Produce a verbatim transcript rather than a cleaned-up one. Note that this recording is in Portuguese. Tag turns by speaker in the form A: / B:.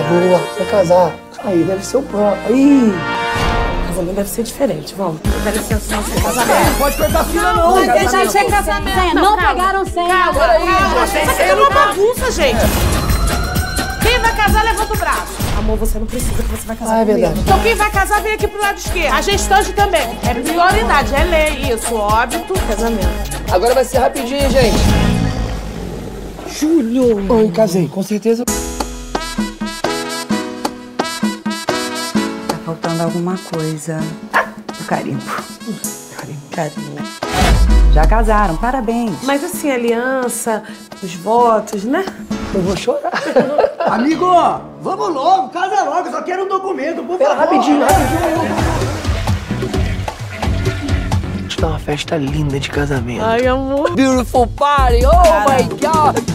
A: boa, vai casar. Aí deve ser o próprio. Aí.
B: O casamento deve ser diferente, vamos. Dá licença, não ser casamento.
C: Não pode perder a filha, não.
D: Não, deixa ser casamento. Não, não pegaram senha.
B: Calma, calma. Isso aqui é uma bagunça, gente. Quem vai casar, levanta o braço. Amor, você não precisa, que você vai casar
A: Ah, é
B: comigo.
A: verdade.
B: Então quem vai casar, vem aqui pro lado esquerdo. A gestante também. É prioridade, é lei. Isso, óbito, casamento.
A: Agora vai ser rapidinho, gente.
B: Júlio.
A: Oi, casei, com certeza.
D: Tá faltando alguma coisa. O carimbo.
B: Carinho, carinho.
D: Já casaram, parabéns.
B: Mas assim, a aliança, os votos, né?
A: Eu vou chorar.
C: Amigo, vamos logo, casa logo. Só quero um documento, por
A: Pera,
C: favor.
A: rapidinho, rapidinho. Vou te dar uma festa linda de casamento.
B: Ai, amor.
A: Beautiful party, oh my God.